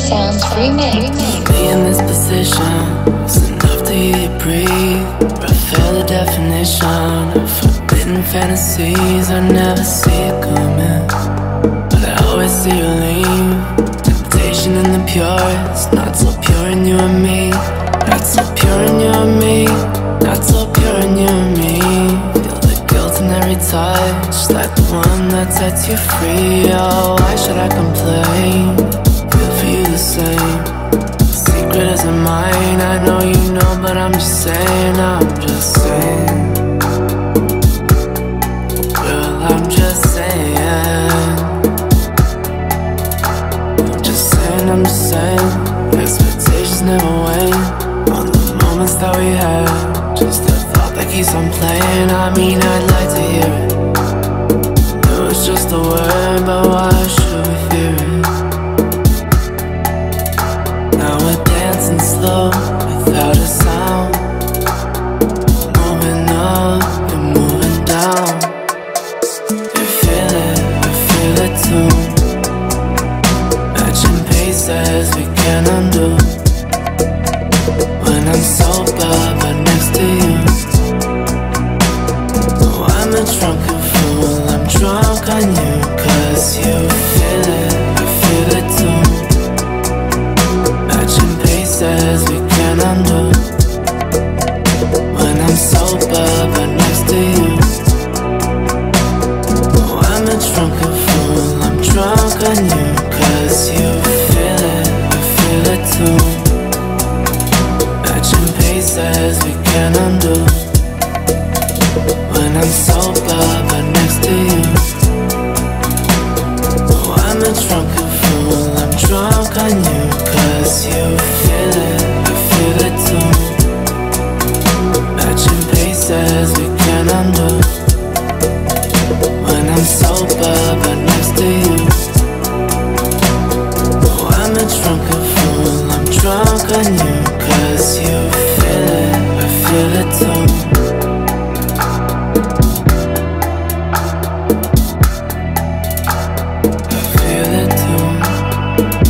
Sounds remix. Be in this position is enough to hear you breathe. Reveal the definition of forbidden fantasies. I never see it coming, but I always see you leave. Temptation in the purest, not so pure in you and me. Not so pure in you and me. Not so pure in you and me. Feel the guilt in every touch, like the one that sets you free. Oh, why should I complain? Feel for you the same. Secret isn't mine, I know you know, but I'm just saying, I'm just saying. Girl, I'm just saying. I'm just saying, I'm just saying. Expectations never wane on the moments that we had. Just a thought that keeps on playing. I mean, I'd like to hear it. It was just a word, but why should we fear it? Now we're dancing slow, without a sound. Moving up and moving down. You feel it too. Matching paces we can't undo. When I'm sober but next to you. Oh, I'm a drunken fool, I'm drunk on you. Cause you feel it, I feel it too. Matching paces we can't undo. When I'm sober but next to you. Oh, I'm a drunken fool, I'm drunk on you. Cause you feel it, I feel it too. Matching paces we can't undo. When I'm sober but next to you. Oh, I'm a drunken fool, I'm drunk on you. Cause you feel it, I feel it too. Matching paces we can't undo. When I'm sober but next to you. Oh, I'm a drunken fool, I'm drunk on you. Cause you feel it, I feel it too. I feel it too.